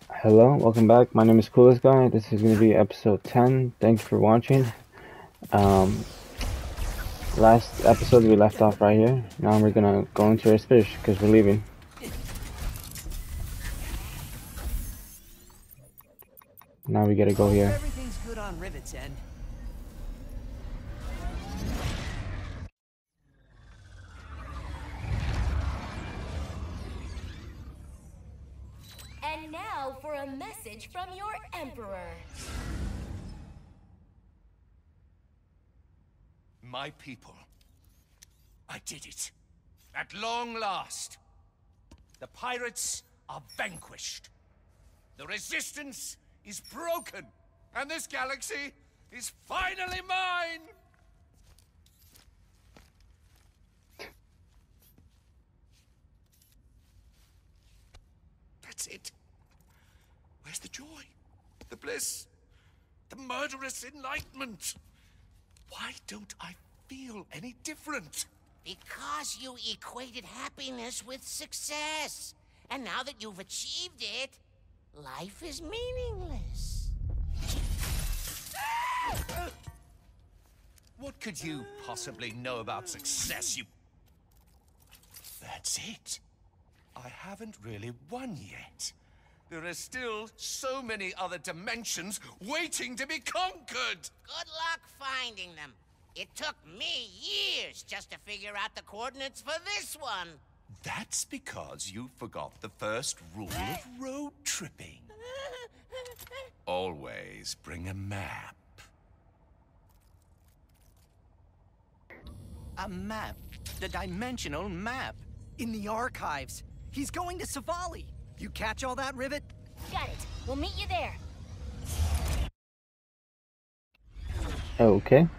Hello, welcome back. My name is Coolest Guy. This is going to be episode 10. Thanks for watching. Um, Last episode we left off right here. Now we're going to go into our fish because we're leaving. Now we got to go here. Everything's good on Rivet's end. And now for a message from your Emperor. My people, I did it. At long last. The pirates are vanquished. The resistance is broken. And this galaxy is finally mine! That's it. Where's the joy? The bliss? The murderous enlightenment? Why don't I feel any different? Because you equated happiness with success. And now that you've achieved it, life is meaningless. What could you possibly know about success, you... That's it. I haven't really won yet. There are still so many other dimensions waiting to be conquered! Good luck finding them. It took me years just to figure out the coordinates for this one. That's because you forgot the first rule of road tripping. Always bring a map. A map. The dimensional map. In the archives. He's going to Savali. You catch all that, Rivet? Got it. We'll meet you there. Okay.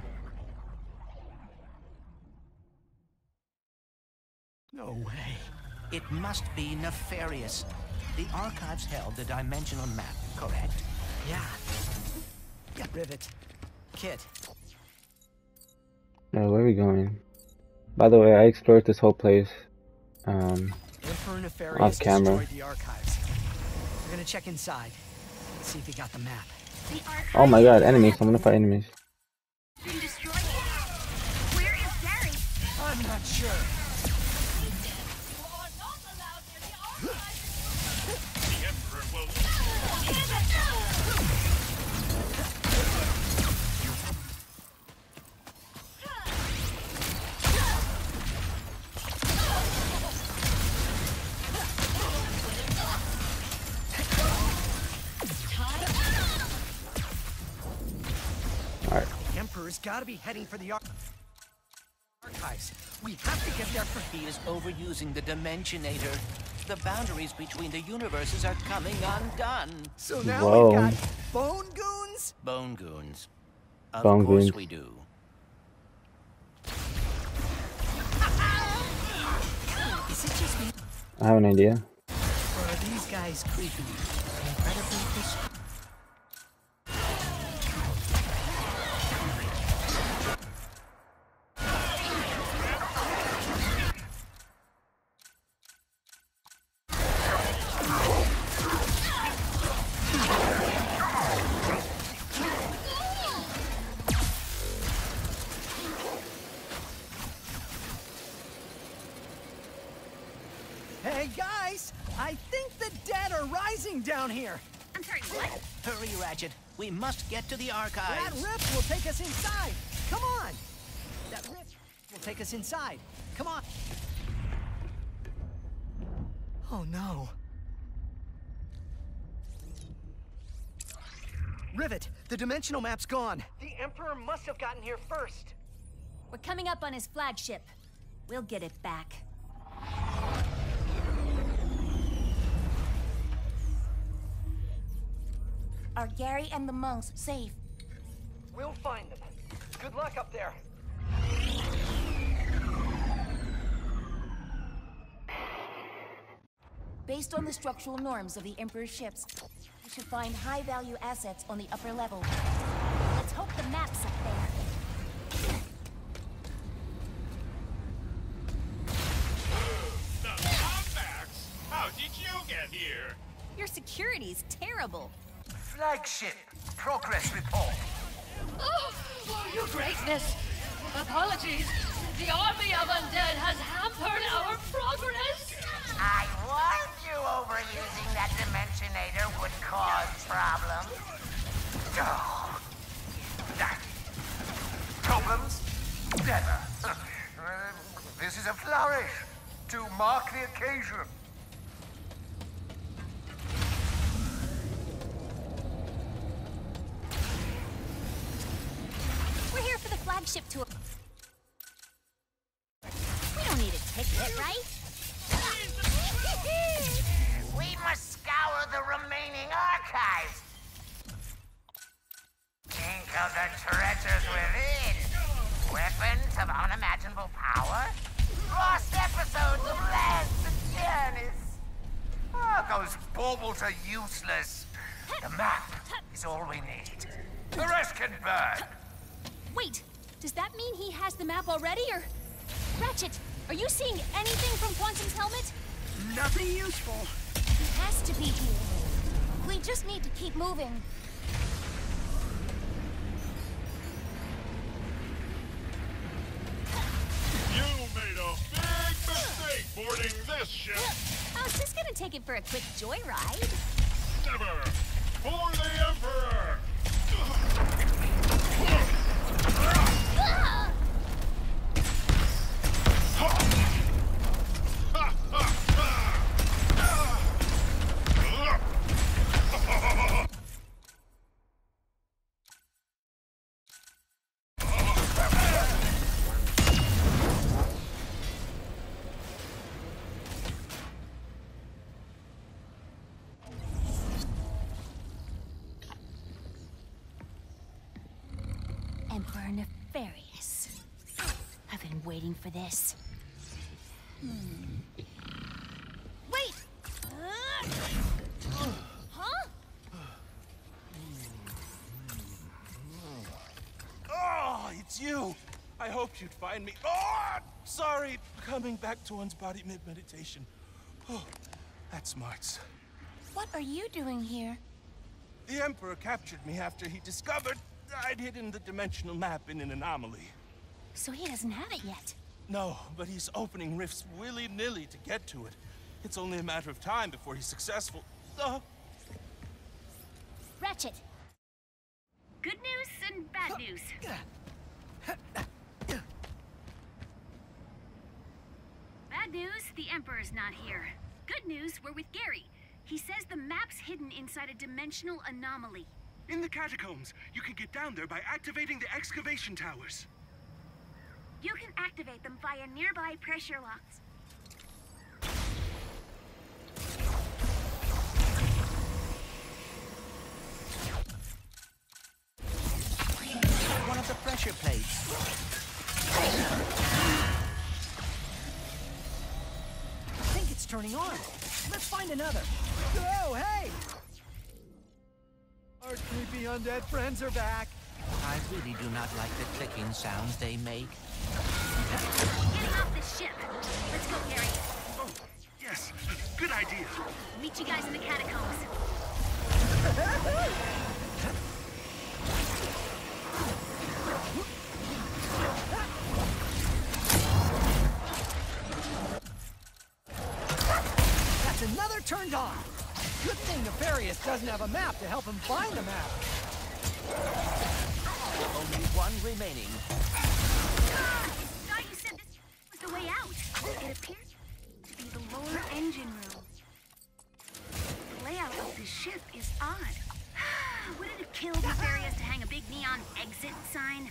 No way. It must be nefarious. The archives held the dimensional map, correct? Yeah. Rivet. Kit. Where are we going? By the way, I explored this whole place. Emperor Nefarious Off camera. destroyed the archives. We're gonna check inside. See if he got the map. The archive Oh my god, enemies. I'm gonna fight enemies. has been destroyed. Where is Gary? I'm not sure. You are not allowed near the archive. The Emperor will... Alright. The Emperor's gotta be heading for the archives. We have to get there for... He is overusing the Dimensionator. The boundaries between the universes are coming undone. So now Whoa. we've got Bone Goons? Bone goons. Of Bone course goons. we do. Is it just me? I have an idea. Or are these guys creepy? Incredibly dis- Hey guys! I think the dead are rising down here! I'm sorry, what? Hurry, Ratchet. We must get to the That archives. rift will take us inside! Come on! That rift will take us inside. Come on! Oh no. Rivet, the dimensional map's gone. The Emperor must have gotten here first. We're coming up on his flagship. We'll get it back. Are Gary and the monks safe? We'll find them. Good luck up there. Based on the structural norms of the Emperor's ships, we should find high-value assets on the upper level. Let's hope the map's up there. The comebacks? How did you get here? You're Your security's terrible. Flagship, progress report. Oh, your greatness. Apologies. The army of undead has hampered our progress. I warned you overusing that Dimensionator would cause problems. Oh, that. Problems? Never. This is a flourish to mark the occasion. We're here for the flagship tour. We don't need a ticket, right? We must scour the remaining archives. Think of the treasures within. Weapons of unimaginable power. Lost episodes of lands and journeys. Oh, those baubles are useless. The map is all we need. The rest can burn. Wait, does that mean he has the map already, or... Ratchet, are you seeing anything from Quantum's helmet? Nothing useful. He has to be here. We just need to keep moving. You made a big mistake boarding this ship. I was just gonna take it for a quick joyride. Never. For the Emperor. Ah! Emperor Nefarious. I've been waiting for this. Wait! Huh? Oh, it's you! I hoped you'd find me. Oh, sorry, coming back to one's body mid-meditation. Oh, that's smarts. What are you doing here? The Emperor captured me after he discovered I'd hidden the dimensional map in an anomaly. So he doesn't have it yet. No, but he's opening rifts willy-nilly to get to it. It's only a matter of time before he's successful. Ratchet! Good news and bad news. Bad news, the Emperor's not here. Good news, we're with Gary. He says the map's hidden inside a dimensional anomaly. In the catacombs, you can get down there by activating the excavation towers. You can activate them via nearby pressure locks. One of the pressure plates. I think it's turning on. Let's find another. Oh, hey! Our creepy undead friends are back. I really do not like the clicking sounds they make. Getting off the ship. Let's go, Gary. Oh, yes. Good idea. Meet you guys in the catacombs. That's another turned on. Good thing Nefarious doesn't have a map to help him find the map. Only one remaining. Thought you said this was the way out. It appears to be the lower engine room. The layout of the ship is odd. Would it have killed Nefarious to hang a big neon exit sign?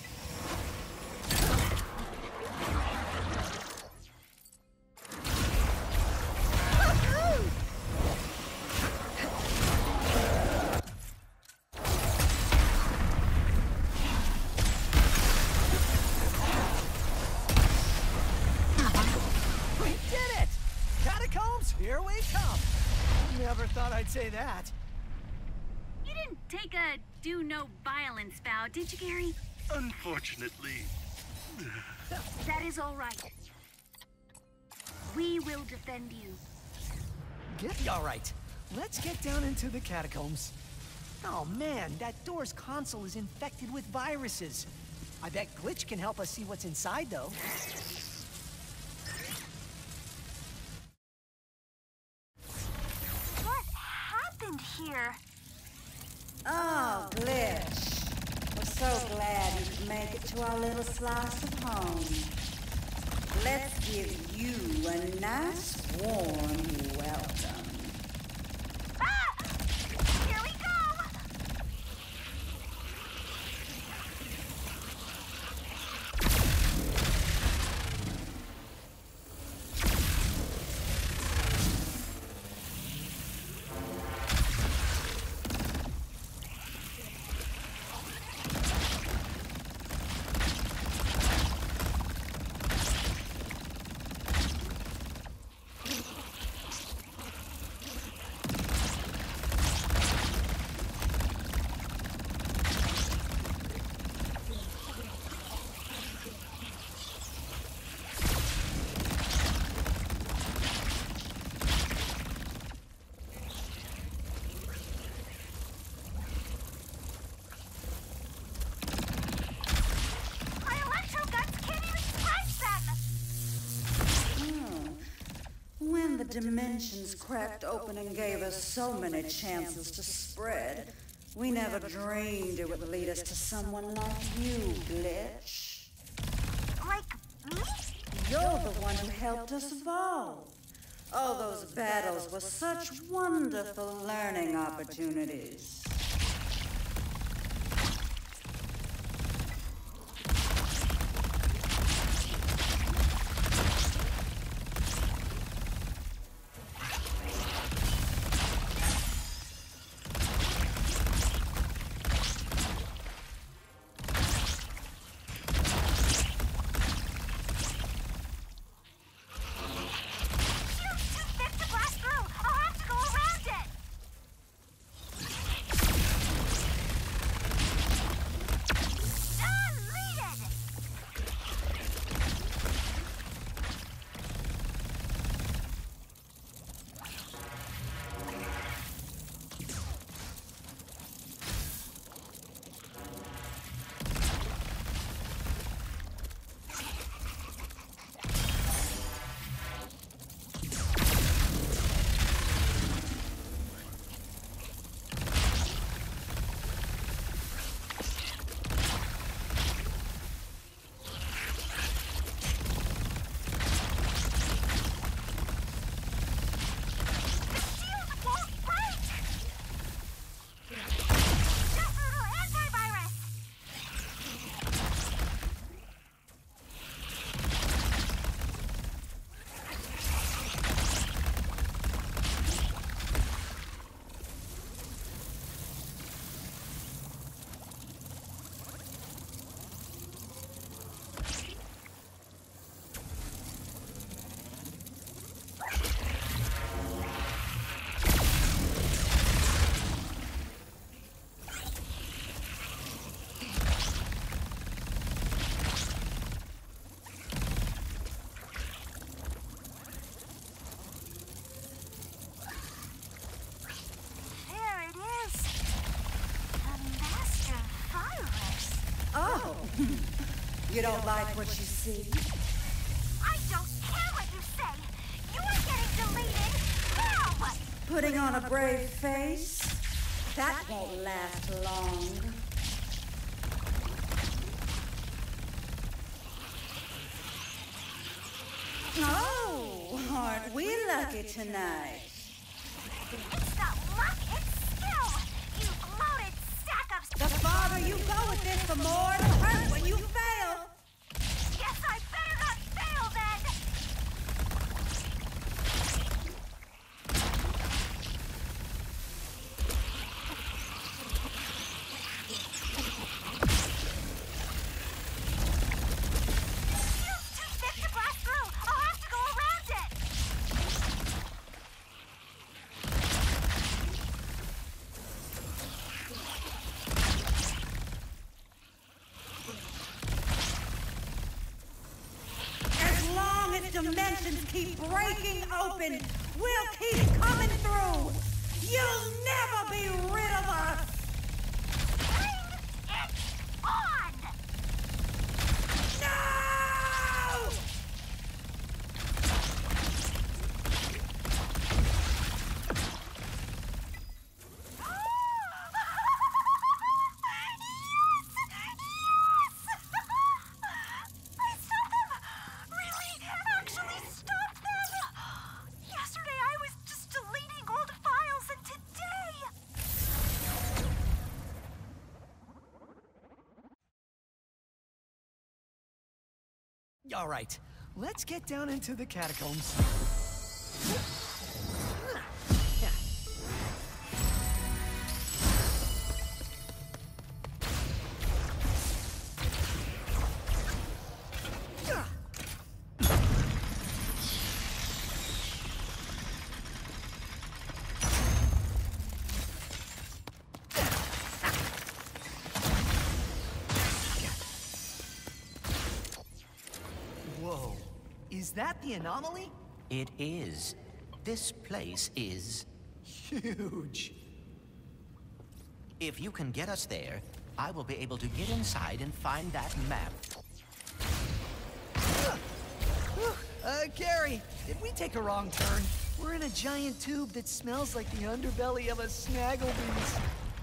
Here we come. Never thought I'd say that. You didn't take a do no violence vow, did you, Gary? Unfortunately. That is all right. We will defend you. Get all right. let's get down into the catacombs. Oh man, that door's console is infected with viruses. I bet Glitch can help us see what's inside, though. What happened here? Oh, Glitch. We're so glad you could make it to our little slice of home. Let's give you a nice, warm welcome. Ah! Here we go! When the dimensions cracked open and gave us so many chances to spread, we never dreamed it would lead us to someone like you, Glitch. Like me? You're the one who helped us evolve. All those battles were such wonderful learning opportunities. You don't like what you see? I don't care what you say! You're getting deleted! Now! Putting on a brave face? That won't last long. Oh, aren't we lucky tonight? It's not luck, it's skill! You loaded stack-ups! The farther you go with this, the more it'll hurt when you fail! Yes, I better not fail then! Shield's too thick to blast through! I'll have to go around it! As long as dimensions keep breaking open, we'll keep coming through! You'll never be rid of us! It's on! No! All right, let's get down into the catacombs. Whoa, is that the anomaly? It is. This place is Huge. If you can get us there, I will be able to get inside and find that map. Gary, did we take a wrong turn? We're in a giant tube that smells like the underbelly of a snagglebeast.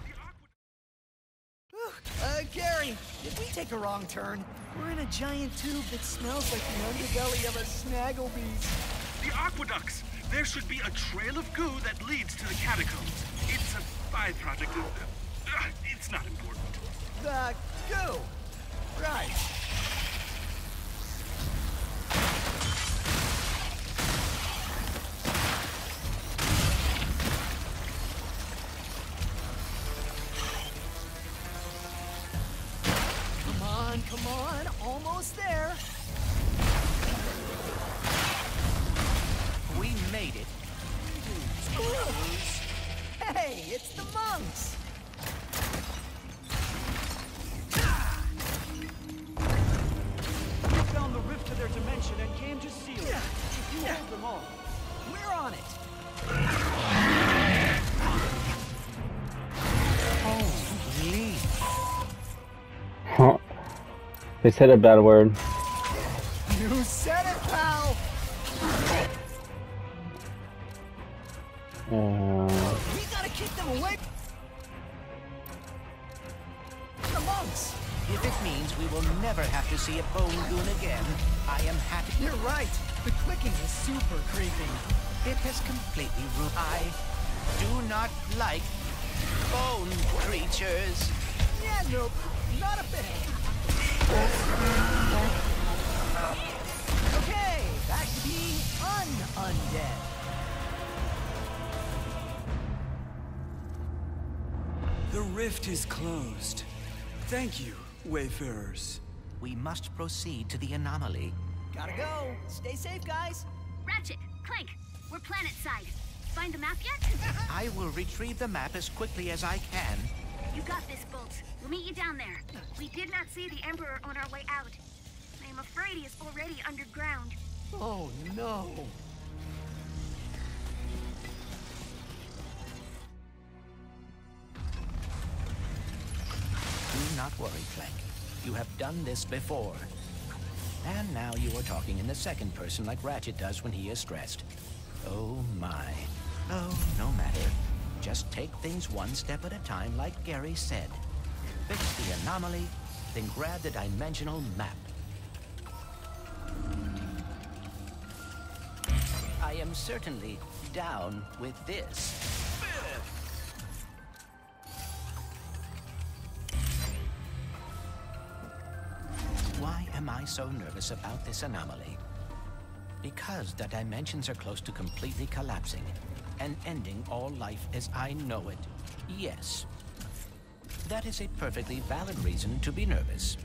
Gary, did we take a wrong turn? We're in a giant tube that smells like the underbelly of a snagglebeast. The aqueducts! There should be a trail of goo that leads to the catacombs. It's a byproduct of... it's not important. The goo. Right. Come on, almost there. We made it. Hey, it's the monks. We found the rift to their dimension and came to seal it. If you hold them off. We're on it. Holy. Huh. They said a bad word. You said it, pal. We gotta keep them away. The monks. If it means we will never have to see a bone goon again, I am happy. You're right. The clicking is super creepy. It has completely ruined. I do not like bone creatures. Yeah, nope. Not a bit. Okay, back to being undead. The rift is closed. Thank you, wayfarers. We must proceed to the anomaly. Gotta go. Stay safe, guys. Ratchet, Clank, we're planet side. Find the map yet? I will retrieve the map as quickly as I can. You got this, Bolt. We'll meet you down there. We did not see the Emperor on our way out. I am afraid he is already underground. Oh, no. Do not worry, Clank. You have done this before. And now you are talking in the second person like Ratchet does when he is stressed. Oh my. Oh, no matter. Just take things one step at a time like Gary said. Fix the anomaly, then grab the dimensional map. I am certainly down with this. Why am I so nervous about this anomaly? Because the dimensions are close to completely collapsing and ending all life as I know it. Yes. That is a perfectly valid reason to be nervous.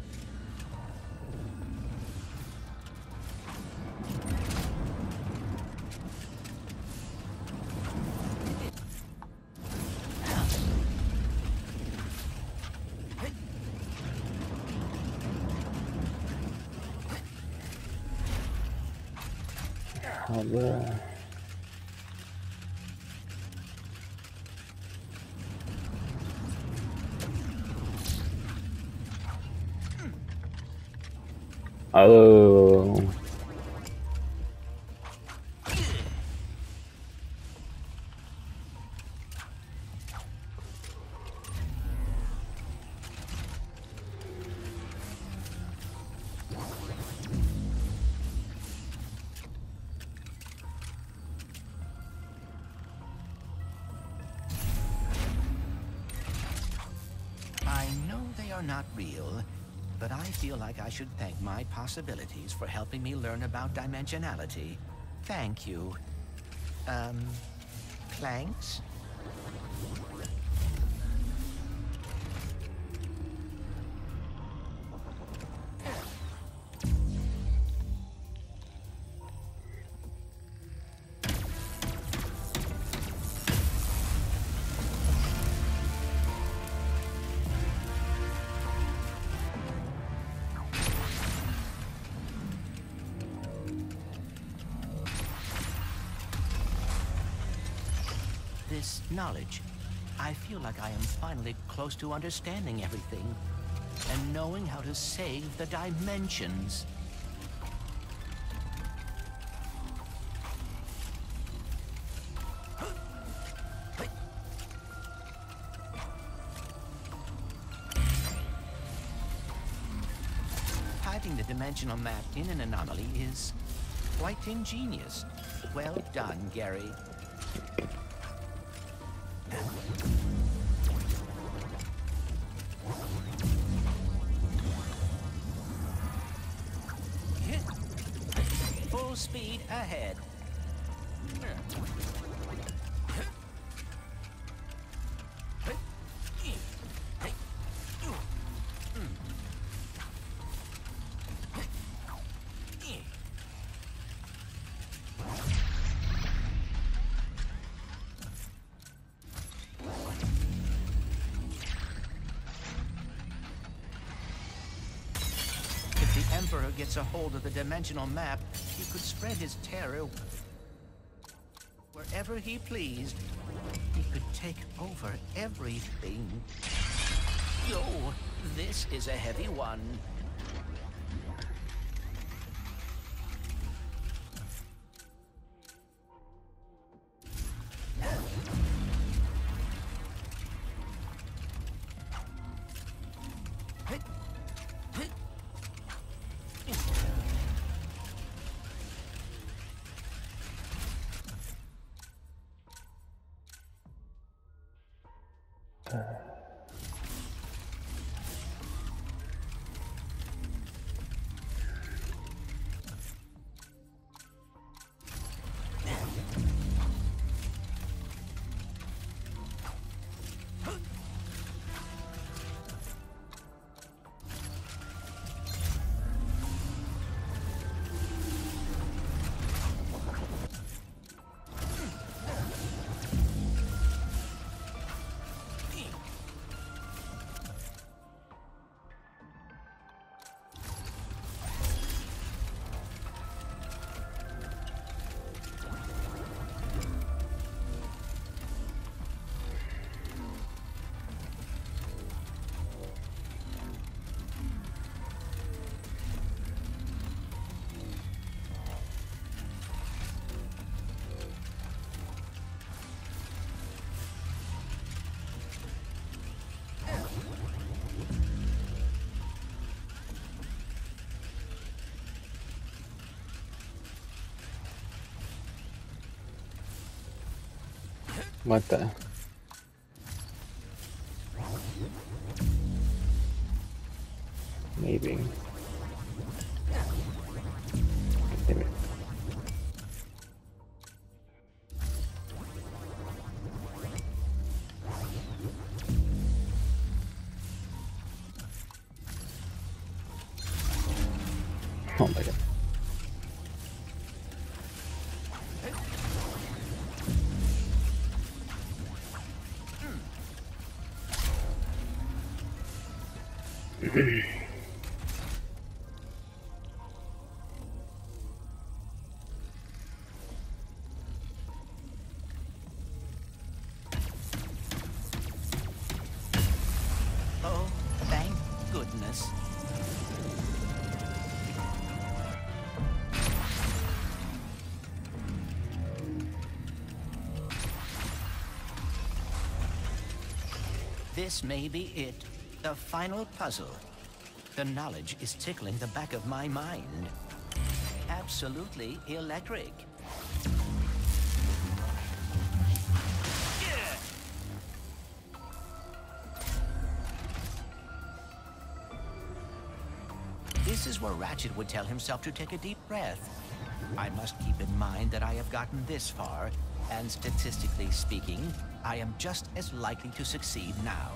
Oh. I know they are not real, but I feel like I should thank my possibilities for helping me learn about dimensionality. Thank you. Clanks? This knowledge, I feel like I am finally close to understanding everything and knowing how to save the dimensions. Hiding the dimensional map in an anomaly is quite ingenious. Well done, Gary. Full speed ahead. If the Emperor gets a hold of the dimensional map, he could spread his terror wherever he pleased. He could take over everything. Oh, this is a heavy one. What the? Maybe. Damn it. Oh my god. Oh, thank goodness. This may be it. The final puzzle. The knowledge is tickling the back of my mind. Absolutely electric. This is where Ratchet would tell himself to take a deep breath. I must keep in mind that I have gotten this far, and statistically speaking, I am just as likely to succeed now.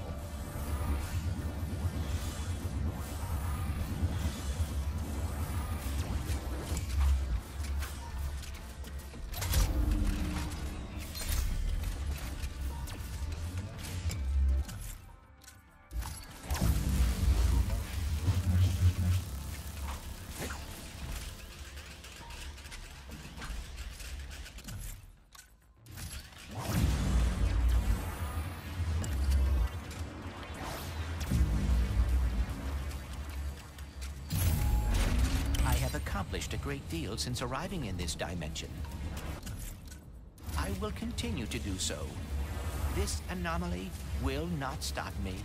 Accomplished a great deal since arriving in this dimension. I will continue to do so. This anomaly will not stop me.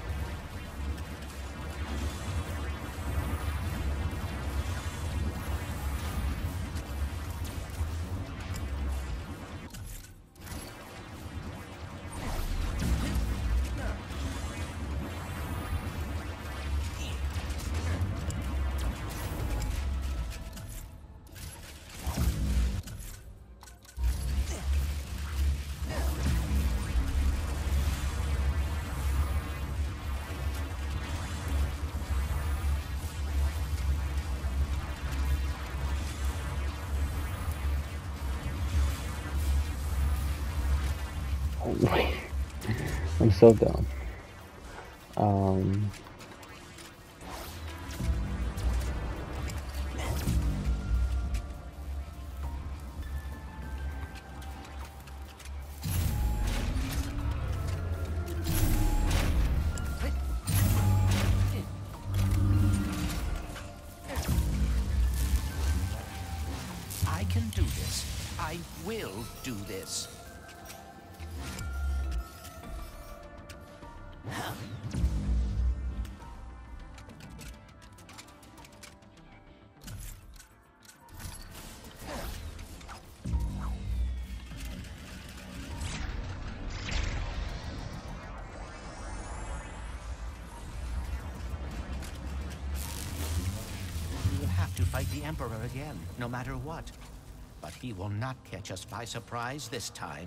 I'm so dumb. I can do this. I will do this. To fight the Emperor again, no matter what. But he will not catch us by surprise this time.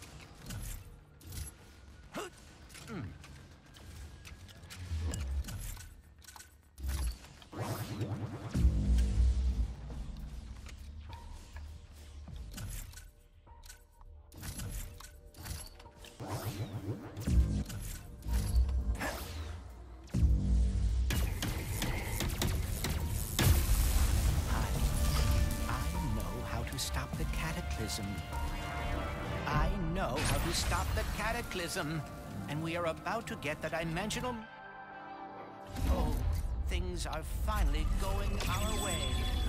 Stop the cataclysm. I know how to stop the cataclysm. And we are about to get the dimensional... Oh, things are finally going our way.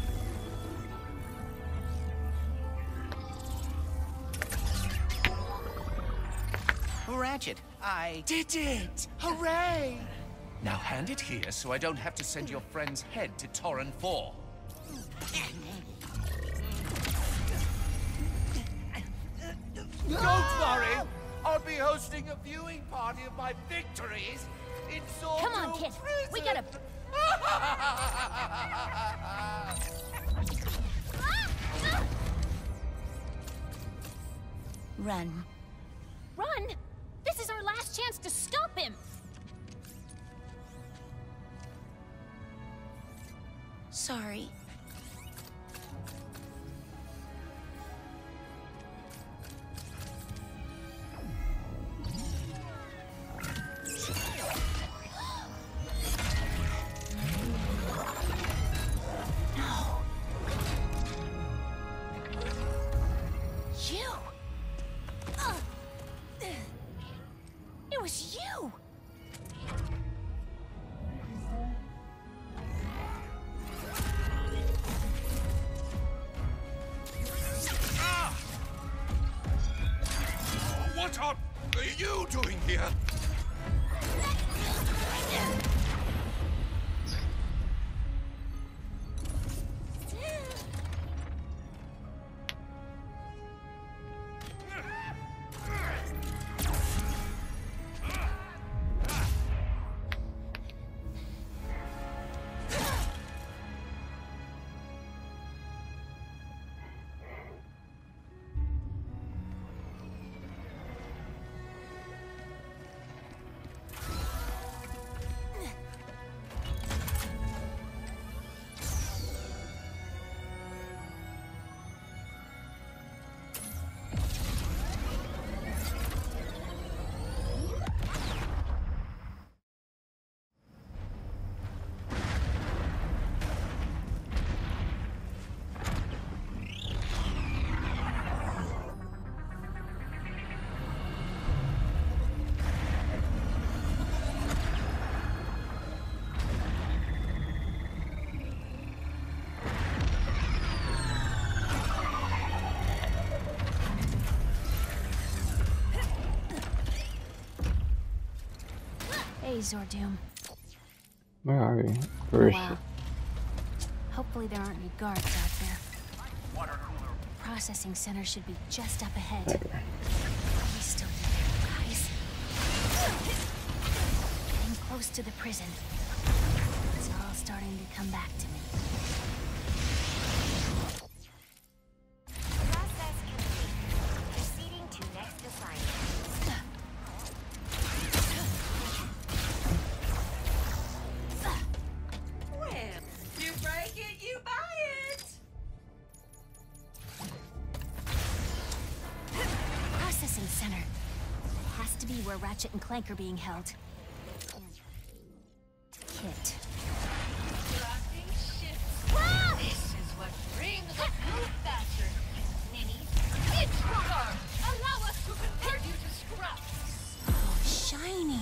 Ratchet, I... Did it! Hooray! Now hand it here so I don't have to send your friend's head to Torren 4. Don't worry! I'll be hosting a viewing party of my victories in Sword. Come on, kid. We gotta... Run. Run? This is our last chance to stop him! Sorry. It was you! What are you doing here? Hey, Zordoom. Where are we? Where is Wow. Hopefully there aren't any guards out there. Processing center should be just up ahead. We still do there, guys. Getting close to the prison. It's all starting to come back to me. Process complete. Proceeding to next assignment. You break it, you buy it! Processing center. It has to be where Ratchet and Clank are being held. Kit. Rocking ships. This is what brings the blue bastard. Ninny, it's Rogar! Allow us to convert you to scraps! Oh, shiny.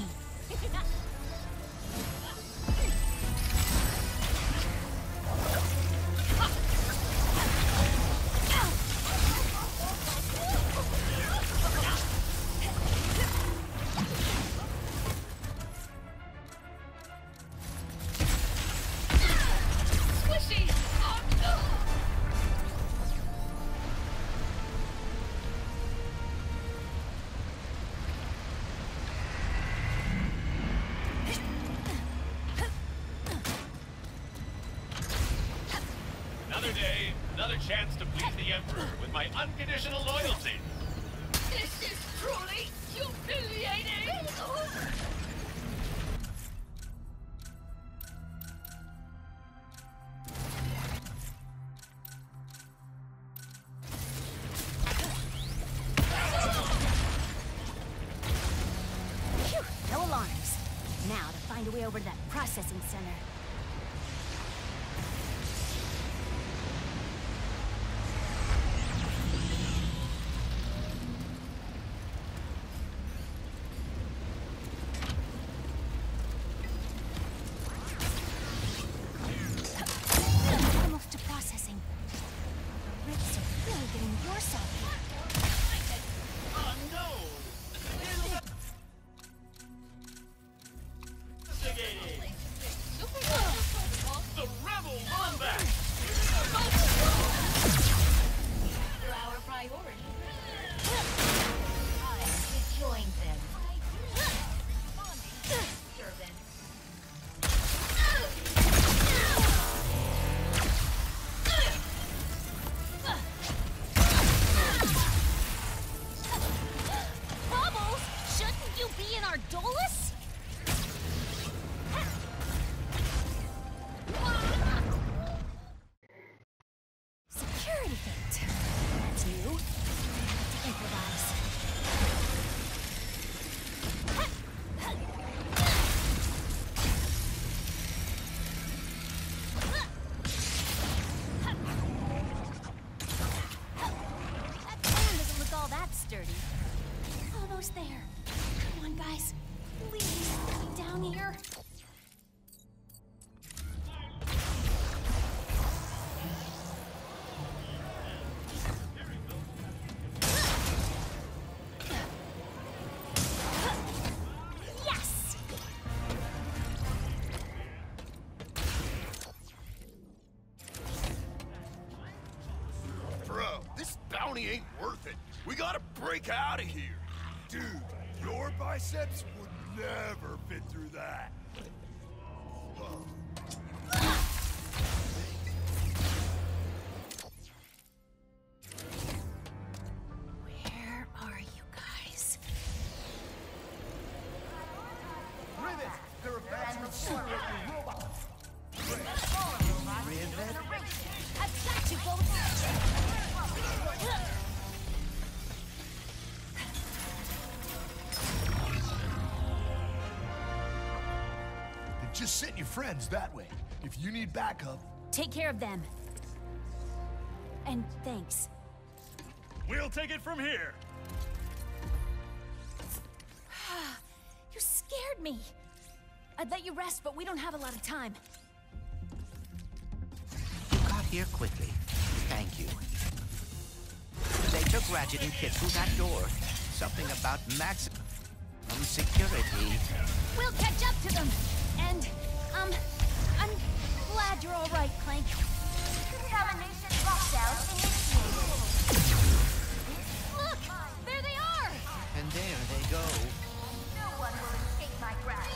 Squishy! Oh, no! Another day, another chance to please the Emperor with my unconditional loyalty. This is truly humiliating! Phew, no alarms. Now to find a way over to that processing center. Almost to processing. The rifts are really getting worse out here. Oh no! Investigating! The rebel wombat! For our priority. I to join them. Servant. Bubbles, shouldn't you be in our Dolus? Security gate. That's new. To improvise. That plan doesn't look all that sturdy. Almost there. Come on, guys. Please, get down here. Yes! We gotta break out of here. Dude, your biceps would never fit through that. Where are you guys? Rivet, they're about to incinerate your robot. Rivet? I've got you both! Just send your friends that way. If you need backup. Take care of them. And thanks. We'll take it from here. You scared me. I'd let you rest, but we don't have a lot of time. You got here quickly. Thank you. They took Ratchet and Kit through that door. Something about maximum security. We'll catch up to them. And, I'm glad you're all right, Clank. Contamination lockdown initiated. Look! There they are! And there they go. No one will escape my grasp.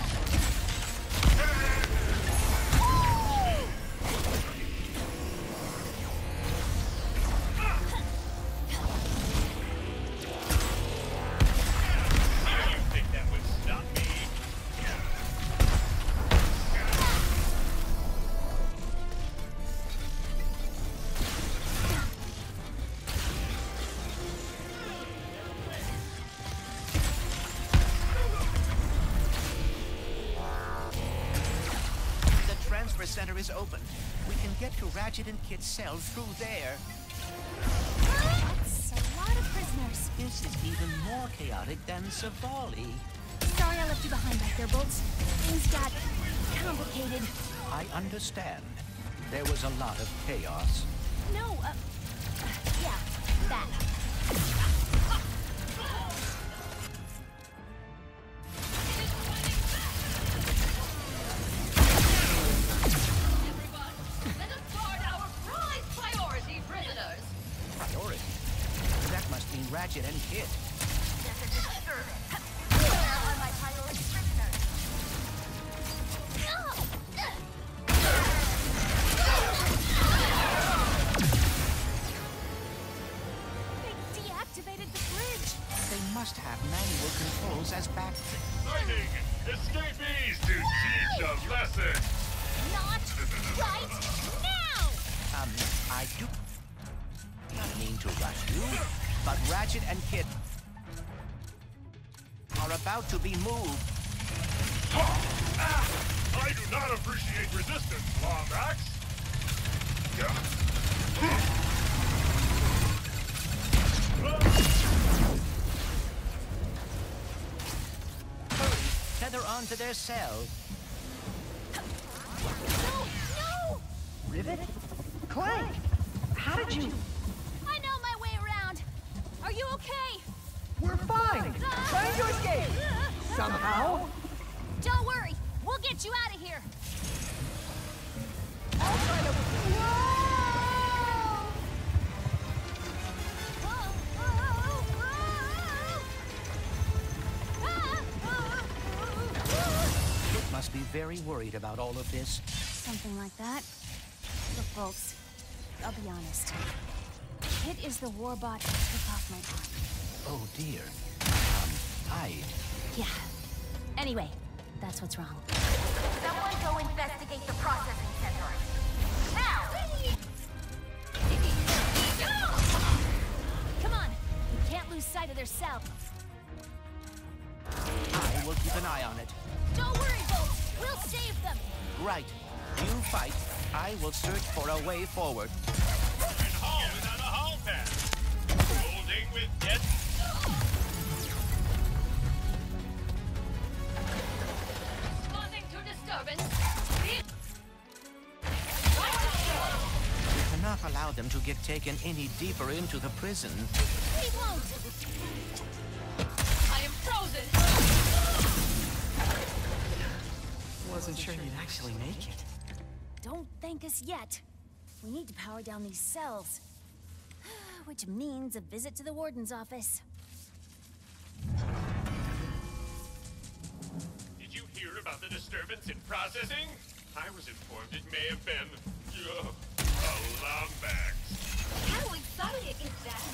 Center is open. We can get to Ratchet and Kit's cell through there. That's a lot of prisoners. This is even more chaotic than Savali. Sorry I left you behind back there, Bolts. Things got complicated. I understand. There was a lot of chaos. No, yeah, that. Ratchet and Kit. There's a disturbance. Where are my priority prisoners? They deactivated the bridge. They must have manual controls as back. Lightning! Escapees to teach a lesson! Not right now! I do not mean to rush you, but Ratchet and Kit are about to be moved. I do not appreciate resistance, Lombax. Hurry, tether onto their cell. No, no! Rivet? Clank! How did you... I know my way around. Are you okay? We're fine! Trying to escape! Somehow! Don't worry, we'll get you out of here. I'll try to... Kit must be very worried about all of this. Something like that. Look, folks, I'll be honest. Kit is the warbot who took off my arm. Oh dear. Yeah. Anyway, that's what's wrong. Someone go investigate the processing center. Now! Come on, we can't lose sight of their cell. I will keep an eye on it. Don't worry, Bolt. We'll save them. Right. You fight. I will search for a way forward. And haul without a haul pad. Holding with dead. Responding to disturbance. We cannot allow them to get taken any deeper into the prison. We won't. I am frozen. Wasn't sure you'd actually make it. Don't thank us yet. We need to power down these cells. Which means a visit to the warden's office. Did you hear about the disturbance in processing? I was informed it may have been a Lombax. How exciting is that?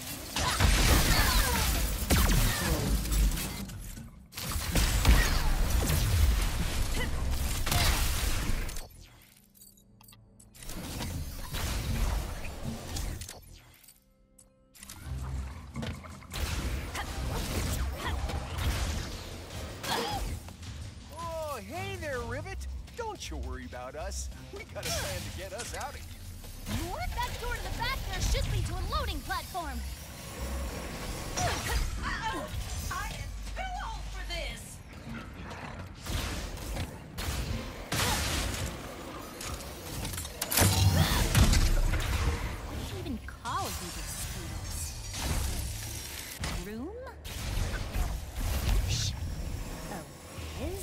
Oh, hey there, Rivet. Don't you worry about us. We got a plan to get us out of here. That door to the back there should lead to a loading platform. I am too old for this! What do you even call you mosquitoes? Room? Shh. Oh, is?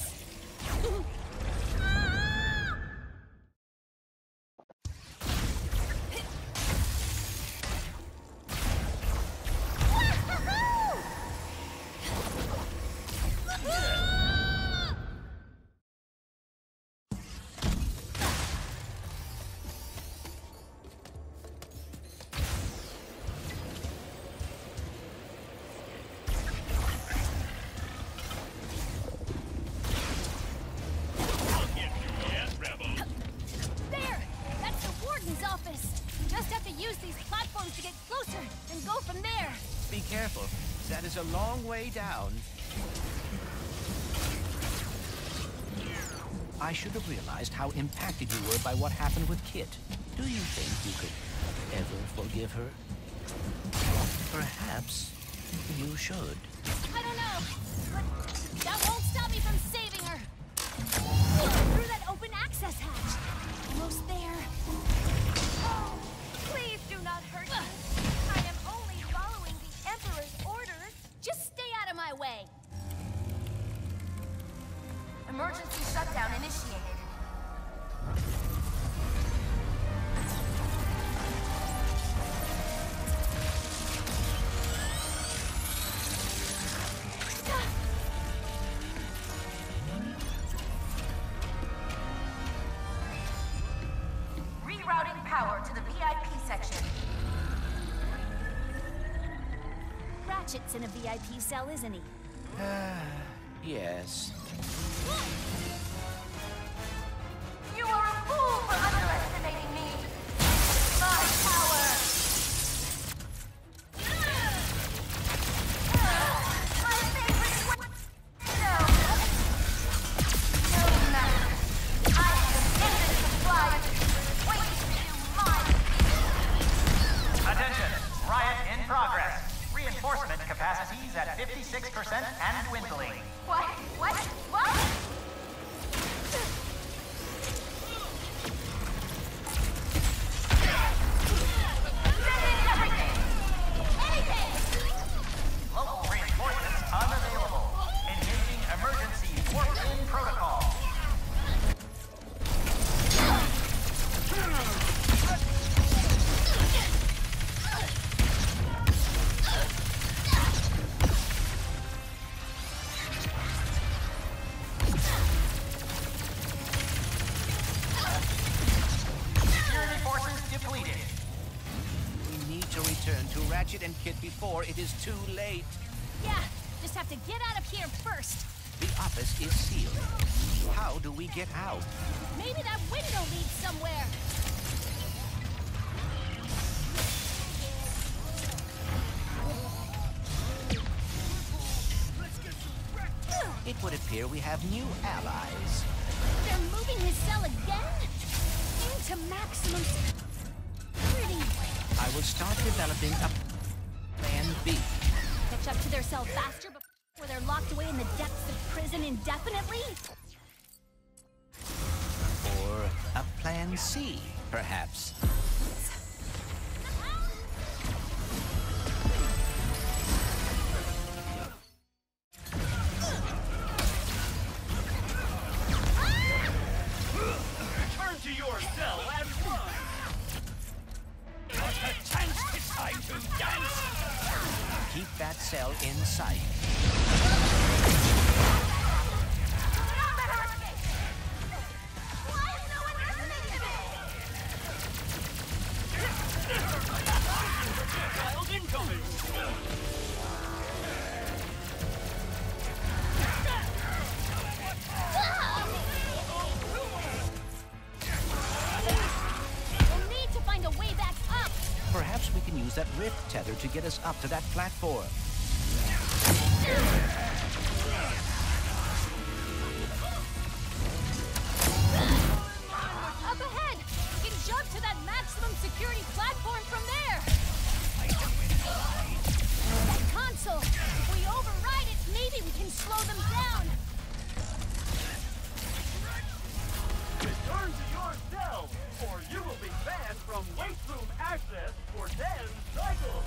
To get closer and go from there. Be careful. That is a long way down. I should have realized how impacted you were by what happened with Kit. Do you think you could ever forgive her? Perhaps you should. I don't know, but that won't stop me from saving her. Through that open access hatch. Almost there. Oh, please do not hurt me. I am only following the Emperor's orders. Just stay out of my way. Emergency shutdown initiated. Rerouting power to the VIP section. Ratchet's in a VIP cell, isn't he? Yes. You are a fool for underestimating me. My power. My favorite window. No matter. I have ended supply. Wait to do mine. Attention! Riot in progress. Reinforcement capacities at 56% and dwindling. What? What? What? Local reinforcements unavailable. Engaging emergency warp-in protocol. Security forces depleted. We need to return to Ratchet and Kit before it is too late. Yeah, just have to get out of here first. The office is sealed. How do we get out? Maybe that window leads somewhere. It would appear we have new allies. They're moving his cell again? Into maximum security. I will start developing a plan B. Catch up to their cell faster before they're locked away in the depths of prison indefinitely? Or a plan C, perhaps. Return to your cell and run! Not a chance this time to die! sight. We'll need to find a way back up. Perhaps we can use that rift tether to get us up to that platform. Up ahead! We can jump to that maximum security platform from there! That console! If we override it, maybe we can slow them down! Return to your cell, or you will be banned from weight room access for 10 cycles.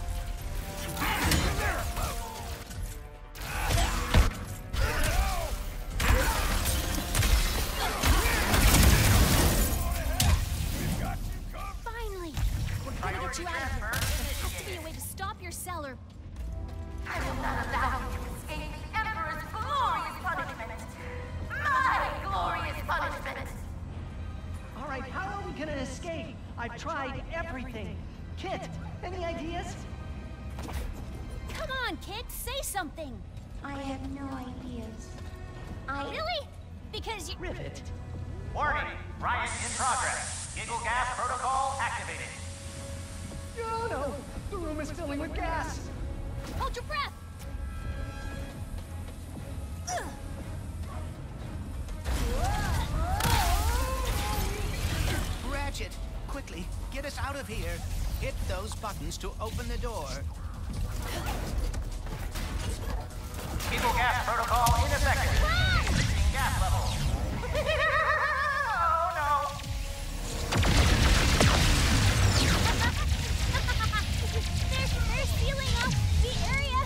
Finally! We're gonna get you out of here. There has to be a way to stop your cell or... I will not allow you to escape the Emperor's glorious punishment. My glorious punishment. All right, how are we gonna escape? I've tried everything. Kit, any ideas? Come on, kid, say something! I have no ideas. Really? Because you... Rivet. Warning, riot in progress. Giggle gas protocol activated. Oh no! The room is filling with gas! Hold your breath! Ratchet, quickly, get us out of here. Hit those buttons to open the door. Giggle gas protocol ineffective. Increasing gas level. Oh no! They're sealing off the area!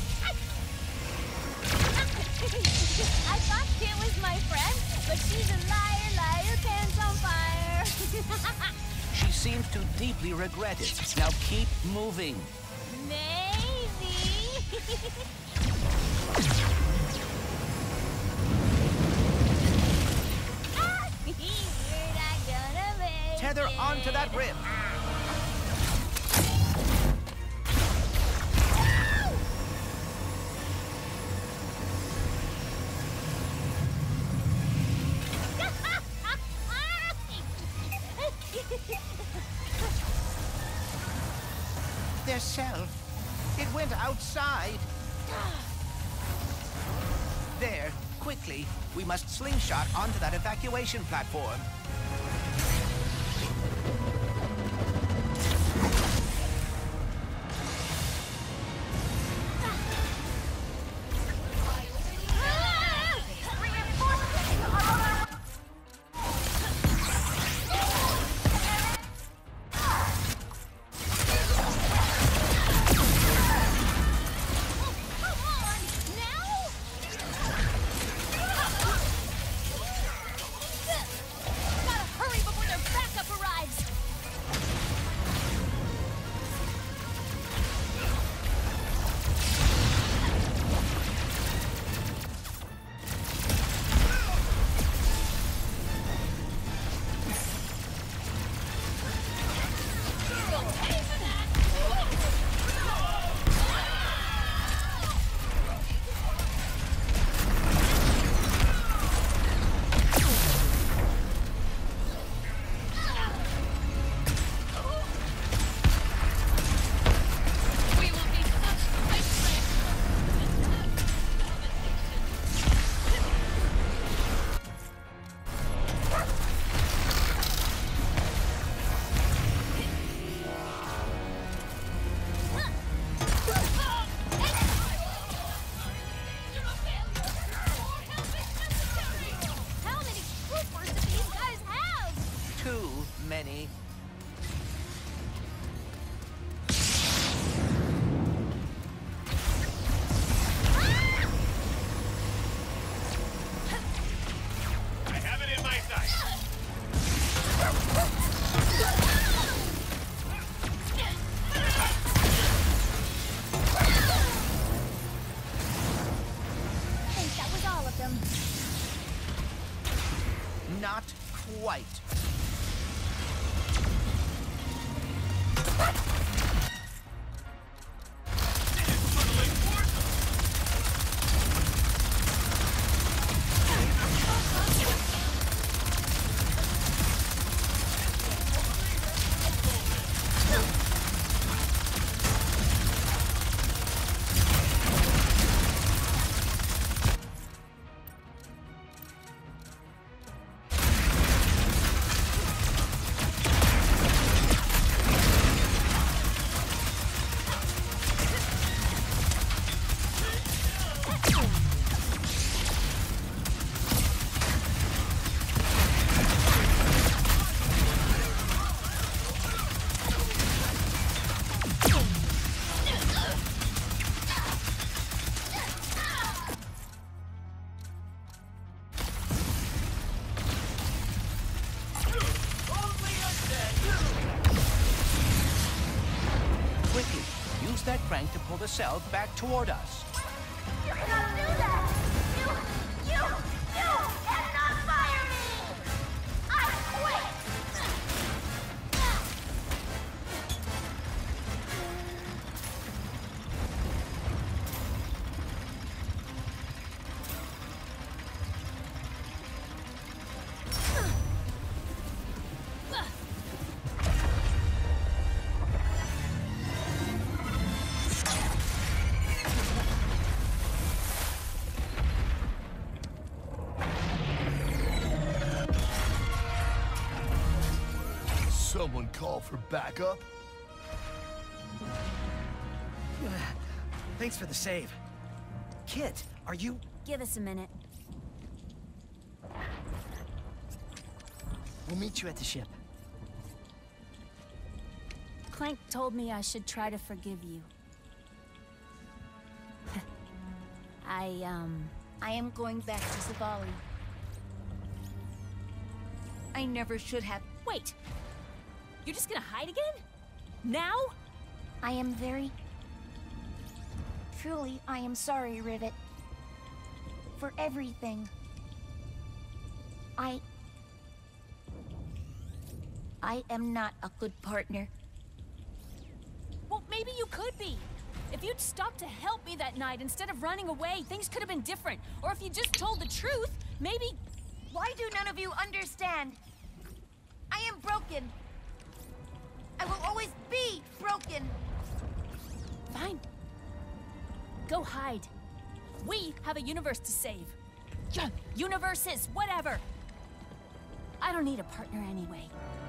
I thought Kit was my friend, but she's a liar, pants on fire! She seems to deeply regret it. Now keep moving. Maybe! You're not gonna make Tether it. onto that rift. Their cell. It went outside. There, quickly. We must slingshot onto that evacuation platform. Gotta Not quite. Quickly, use that crank to pull the cell back toward us. You cannot do that! You cannot fire me! I quit! Someone call for backup? Thanks for the save. Kit, are you... Give us a minute. We'll meet you at the ship. Clank told me I should try to forgive you. I am going back to Zavali. I never should have... Wait! You're just gonna hide again? Now? I am very... Truly, I am sorry, Rivet. For everything. I am not a good partner. Well, maybe you could be. If you'd stopped to help me that night instead of running away, things could have been different. Or if you just told the truth, maybe... Why do none of you understand? I am broken. I will always be broken. Fine. Go hide. We have a universe to save. Universes, whatever. I don't need a partner anyway.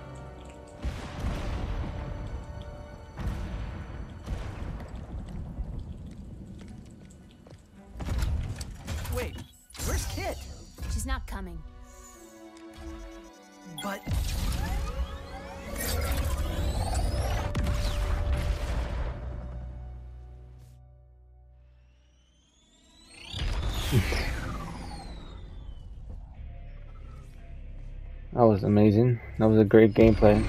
Wait, where's Kit? She's not coming. But... That was amazing. That was a great gameplay.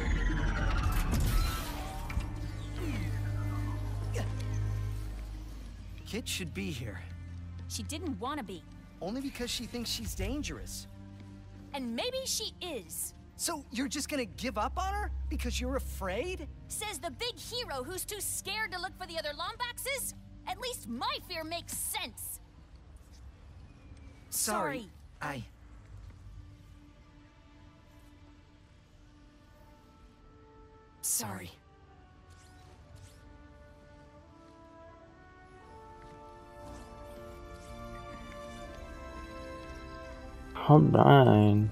Kit should be here. She didn't want to be. Only because she thinks she's dangerous. And maybe she is. So you're just gonna give up on her? Because you're afraid? Says the big hero who's too scared to look for the other Lombaxes? At least my fear makes sense. Sorry. Sorry. Hold on.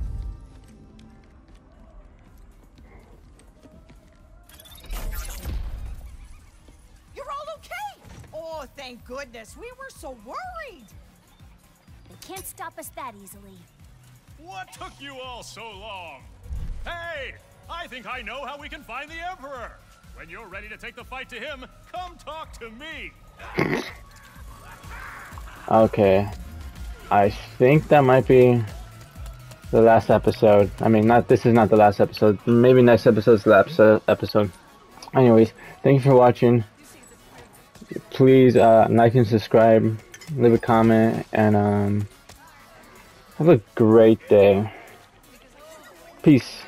You're all okay! Oh, thank goodness. We were so worried. They can't stop us that easily. What took you all so long? Hey! I think I know how we can find the Emperor! When you're ready to take the fight to him, come talk to me! Okay. I think that might be the last episode. I mean, this is not the last episode. Maybe next episode's the last episode. Anyways, thank you for watching. Please like and subscribe, leave a comment, and Have a great day. Peace.